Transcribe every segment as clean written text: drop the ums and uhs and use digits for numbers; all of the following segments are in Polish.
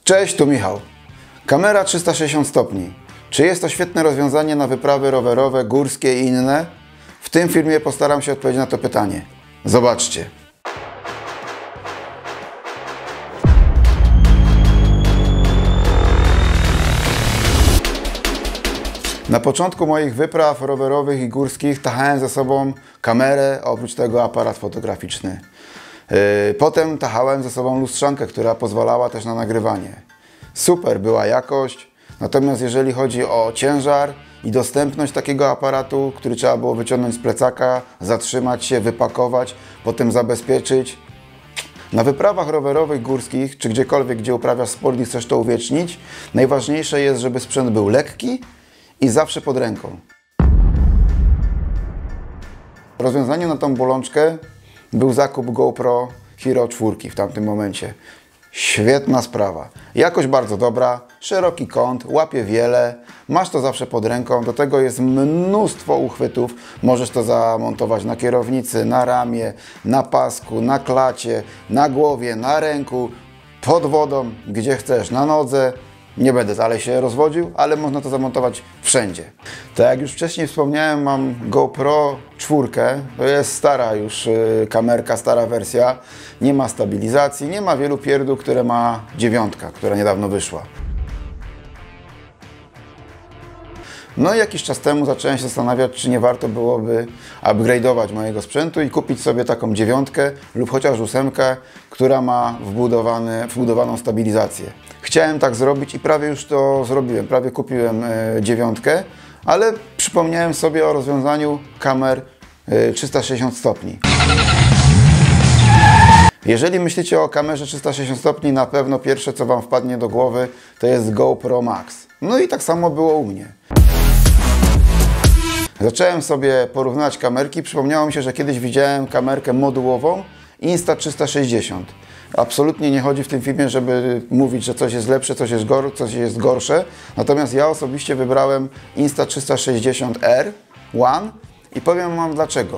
Cześć, tu Michał. Kamera 360 stopni. Czy jest to świetne rozwiązanie na wyprawy rowerowe, górskie i inne? W tym filmie postaram się odpowiedzieć na to pytanie. Zobaczcie. Na początku moich wypraw rowerowych i górskich tachałem ze sobą kamerę, a oprócz tego aparat fotograficzny. Potem tachałem ze sobą lustrzankę, która pozwalała też na nagrywanie. Super była jakość, natomiast jeżeli chodzi o ciężar i dostępność takiego aparatu, który trzeba było wyciągnąć z plecaka, zatrzymać się, wypakować, potem zabezpieczyć. Na wyprawach rowerowych, górskich, czy gdziekolwiek, gdzie uprawiasz sport i chcesz to uwiecznić, najważniejsze jest, żeby sprzęt był lekki i zawsze pod ręką. Rozwiązaniem na tą bolączkę był zakup GoPro Hero 4 w tamtym momencie. Świetna sprawa. Jakość bardzo dobra, szeroki kąt, łapie wiele, masz to zawsze pod ręką, do tego jest mnóstwo uchwytów. Możesz to zamontować na kierownicy, na ramię, na pasku, na klacie, na głowie, na ręku, pod wodą, gdzie chcesz, na nodze. Nie będę dalej się rozwodził, ale można to zamontować wszędzie. Tak jak już wcześniej wspomniałem, mam GoPro 4. To jest stara już kamerka, stara wersja. Nie ma stabilizacji, nie ma wielu pierdół, które ma 9, która niedawno wyszła. No i jakiś czas temu zacząłem się zastanawiać, czy nie warto byłoby upgrade'ować mojego sprzętu i kupić sobie taką 9 lub chociaż 8, która ma wbudowaną stabilizację. Chciałem tak zrobić i prawie już to zrobiłem, prawie kupiłem 9, ale przypomniałem sobie o rozwiązaniu kamer 360 stopni. Jeżeli myślicie o kamerze 360 stopni, na pewno pierwsze co Wam wpadnie do głowy to jest GoPro Max. No i tak samo było u mnie. Zacząłem sobie porównywać kamerki, przypomniało mi się, że kiedyś widziałem kamerkę modułową Insta360. Absolutnie nie chodzi w tym filmie, żeby mówić, że coś jest lepsze, coś jest gorsze. Natomiast ja osobiście wybrałem Insta360R One i powiem Wam dlaczego.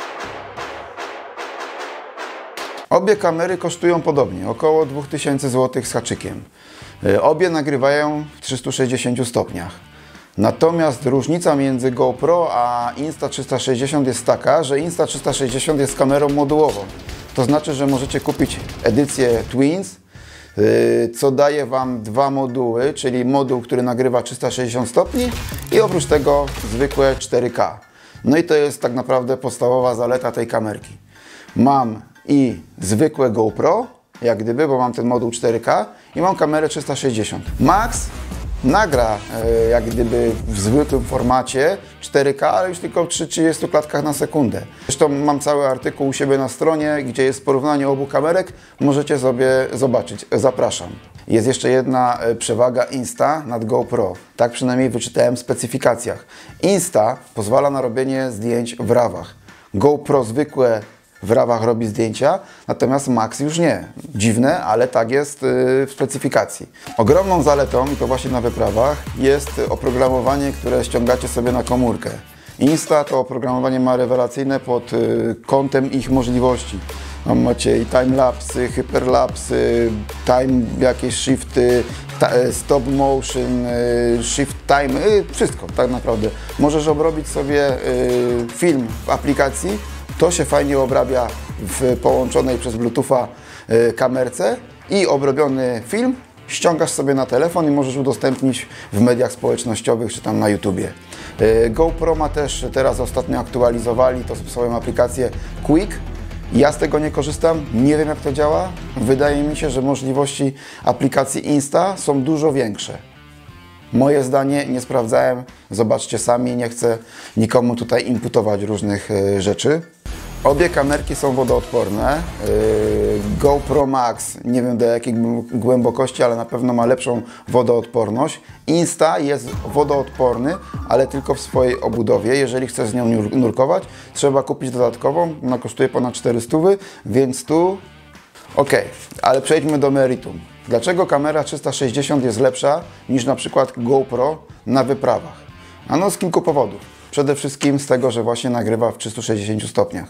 Obie kamery kosztują podobnie, około 2000 zł z haczykiem. Obie nagrywają w 360 stopniach. Natomiast różnica między GoPro a Insta360 jest taka, że Insta360 jest kamerą modułową. To znaczy, że możecie kupić edycję Twins, co daje Wam dwa moduły, czyli moduł, który nagrywa 360 stopni i oprócz tego zwykłe 4K. No i to jest tak naprawdę podstawowa zaleta tej kamerki. Mam i zwykłe GoPro, jak gdyby, bo mam ten moduł 4K i mam kamerę 360. Max nagra jak gdyby w zwykłym formacie 4K, ale już tylko przy 30 klatkach na sekundę. Zresztą mam cały artykuł u siebie na stronie, gdzie jest porównanie obu kamerek. Możecie sobie zobaczyć. Zapraszam. Jest jeszcze jedna przewaga Insta nad GoPro. Tak przynajmniej wyczytałem w specyfikacjach. Insta pozwala na robienie zdjęć w RAWach. GoPro zwykłe w RAWach robi zdjęcia, natomiast Max już nie. Dziwne, ale tak jest w specyfikacji. Ogromną zaletą, i to właśnie na wyprawach, jest oprogramowanie, które ściągacie sobie na komórkę. Insta to oprogramowanie ma rewelacyjne pod kątem ich możliwości. Macie i timelapsy, hyperlapsy, jakieś shifty, stop motion, shift time, wszystko tak naprawdę. Możesz obrobić sobie film w aplikacji. To się fajnie obrabia w połączonej przez Bluetootha kamerce i obrobiony film ściągasz sobie na telefon i możesz udostępnić w mediach społecznościowych czy tam na YouTubie. GoPro ma też teraz ostatnio aktualizowali swoją aplikację Quick. Ja z tego nie korzystam, nie wiem jak to działa. Wydaje mi się, że możliwości aplikacji Insta są dużo większe. Moje zdanie, nie sprawdzałem, zobaczcie sami, nie chcę nikomu tutaj imputować różnych rzeczy. Obie kamerki są wodoodporne. GoPro Max, nie wiem do jakiej głębokości, ale na pewno ma lepszą wodoodporność. Insta jest wodoodporny, ale tylko w swojej obudowie. Jeżeli chcesz z nią nurkować, trzeba kupić dodatkową. Ona kosztuje ponad 400, więc tu... Ok, ale przejdźmy do meritum. Dlaczego kamera 360 jest lepsza niż na przykład GoPro na wyprawach? Ano z kilku powodów. Przede wszystkim z tego, że właśnie nagrywa w 360 stopniach.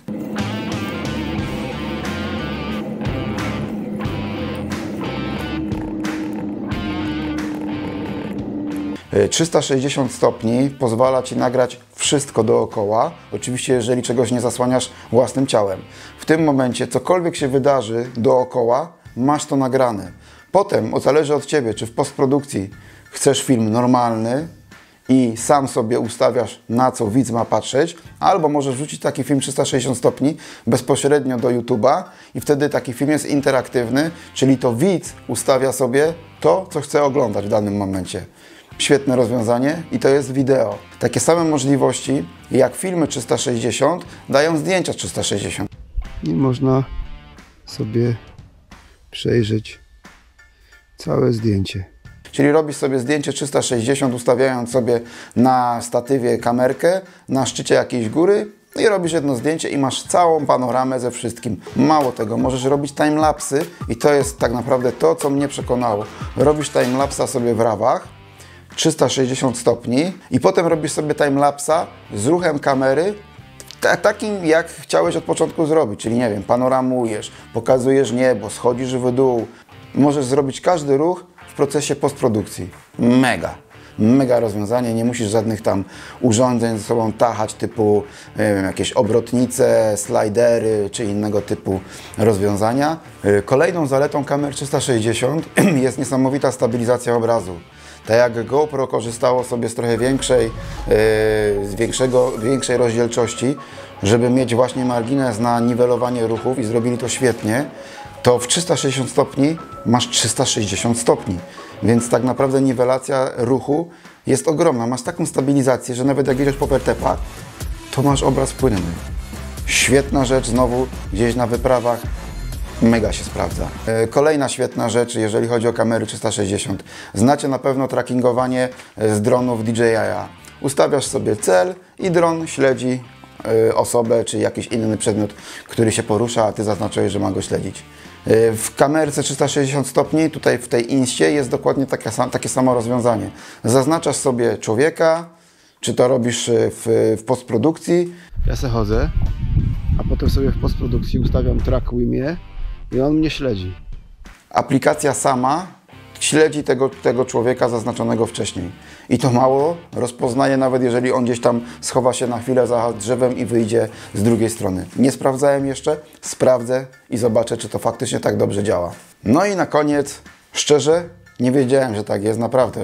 360 stopni pozwala Ci nagrać wszystko dookoła, oczywiście jeżeli czegoś nie zasłaniasz własnym ciałem. W tym momencie cokolwiek się wydarzy dookoła, masz to nagrane. Potem zależy od Ciebie, czy w postprodukcji chcesz film normalny i sam sobie ustawiasz, na co widz ma patrzeć, albo możesz wrzucić taki film 360 stopni bezpośrednio do YouTube'a i wtedy taki film jest interaktywny, czyli to widz ustawia sobie to, co chce oglądać w danym momencie. Świetne rozwiązanie i to jest wideo. Takie same możliwości jak filmy 360 dają zdjęcia 360. I można sobie przejrzeć całe zdjęcie. Czyli robisz sobie zdjęcie 360, ustawiając sobie na statywie kamerkę, na szczycie jakiejś góry i robisz jedno zdjęcie i masz całą panoramę ze wszystkim. Mało tego, możesz robić timelapsy i to jest tak naprawdę to, co mnie przekonało. Robisz timelapsa sobie w rawach, 360 stopni i potem robisz sobie timelapsa z ruchem kamery takim, jak chciałeś od początku zrobić, czyli nie wiem, panoramujesz, pokazujesz niebo, schodzisz w dół. Możesz zrobić każdy ruch w procesie postprodukcji. Mega rozwiązanie, nie musisz żadnych tam urządzeń ze sobą tachać, typu jakieś obrotnice, slidery czy innego typu rozwiązania. Kolejną zaletą kamer 360 jest niesamowita stabilizacja obrazu. Tak jak GoPro korzystało sobie z trochę większej rozdzielczości, żeby mieć właśnie margines na niwelowanie ruchów i zrobili to świetnie, to w 360 stopni masz 360 stopni, więc tak naprawdę niwelacja ruchu jest ogromna. Masz taką stabilizację, że nawet jak jedziesz po wertepach, to masz obraz płynny. Świetna rzecz, znowu gdzieś na wyprawach, mega się sprawdza. Kolejna świetna rzecz, jeżeli chodzi o kamery 360. Znacie na pewno trackingowanie z dronów DJI. Ustawiasz sobie cel i dron śledzi osobę czy jakiś inny przedmiot, który się porusza, a Ty zaznaczyłeś, że ma go śledzić. W kamerce 360 stopni, tutaj w tej Instie jest dokładnie takie samo rozwiązanie. Zaznaczasz sobie człowieka, czy to robisz w postprodukcji. Ja se chodzę, a potem sobie w postprodukcji ustawiam track Wimie i on mnie śledzi. Aplikacja sama śledzi tego człowieka zaznaczonego wcześniej. I to mało, rozpoznaje nawet jeżeli on gdzieś tam schowa się na chwilę za drzewem i wyjdzie z drugiej strony. Nie sprawdzałem jeszcze, sprawdzę i zobaczę, czy to faktycznie tak dobrze działa. No i na koniec, szczerze, nie wiedziałem, że tak jest, naprawdę.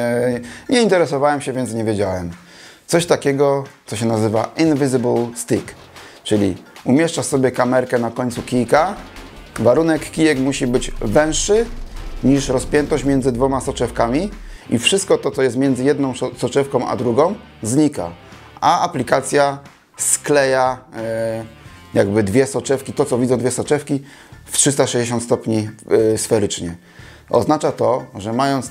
Nie interesowałem się, więc nie wiedziałem. Coś takiego, co się nazywa Invisible Stick, czyli umieszczasz sobie kamerkę na końcu kijka. Warunek, kijek musi być węższy niż rozpiętość między dwoma soczewkami i wszystko to, co jest między jedną soczewką a drugą, znika. A aplikacja skleja jakby dwie soczewki, to co widzą dwie soczewki w 360 stopni sferycznie. Oznacza to, że mając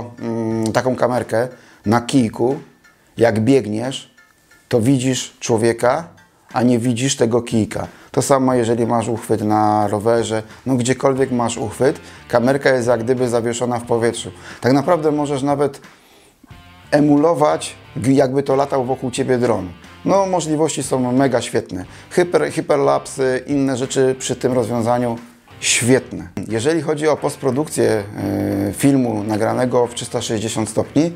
taką kamerkę na kijku, jak biegniesz, to widzisz człowieka, a nie widzisz tego kijka. To samo jeżeli masz uchwyt na rowerze, no gdziekolwiek masz uchwyt, kamerka jest jak gdyby zawieszona w powietrzu. Tak naprawdę możesz nawet emulować, jakby to latał wokół Ciebie dron. No możliwości są mega świetne. Hyperlapsy, inne rzeczy przy tym rozwiązaniu świetne. Jeżeli chodzi o postprodukcję filmu nagranego w 360 stopni,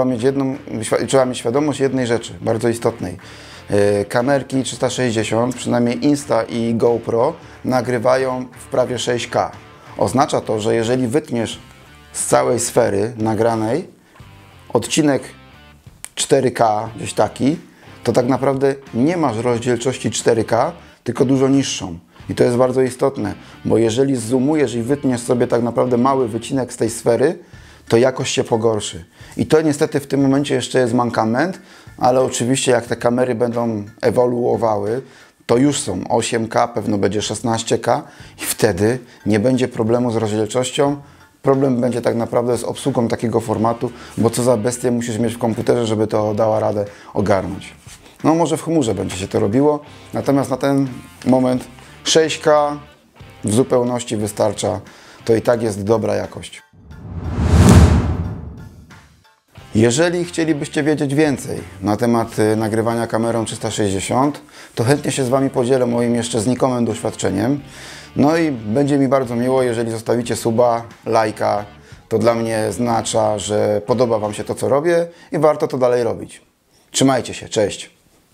trzeba mieć świadomość jednej rzeczy, bardzo istotnej. Kamerki 360, przynajmniej Insta i GoPro, nagrywają w prawie 6K. Oznacza to, że jeżeli wytniesz z całej sfery nagranej odcinek 4K, gdzieś taki, to tak naprawdę nie masz rozdzielczości 4K, tylko dużo niższą. I to jest bardzo istotne, bo jeżeli zoomujesz i wytniesz sobie tak naprawdę mały wycinek z tej sfery, to jakość się pogorszy. I to niestety w tym momencie jeszcze jest mankament, ale oczywiście jak te kamery będą ewoluowały, to już są 8K, pewno będzie 16K i wtedy nie będzie problemu z rozdzielczością. Problem będzie tak naprawdę z obsługą takiego formatu, bo co za bestię musisz mieć w komputerze, żeby to dała radę ogarnąć. No może w chmurze będzie się to robiło, natomiast na ten moment 6K w zupełności wystarcza, to i tak jest dobra jakość. Jeżeli chcielibyście wiedzieć więcej na temat nagrywania kamerą 360, to chętnie się z Wami podzielę moim jeszcze znikomym doświadczeniem. No i będzie mi bardzo miło, jeżeli zostawicie suba, lajka, to dla mnie oznacza, że podoba Wam się to, co robię i warto to dalej robić. Trzymajcie się, cześć!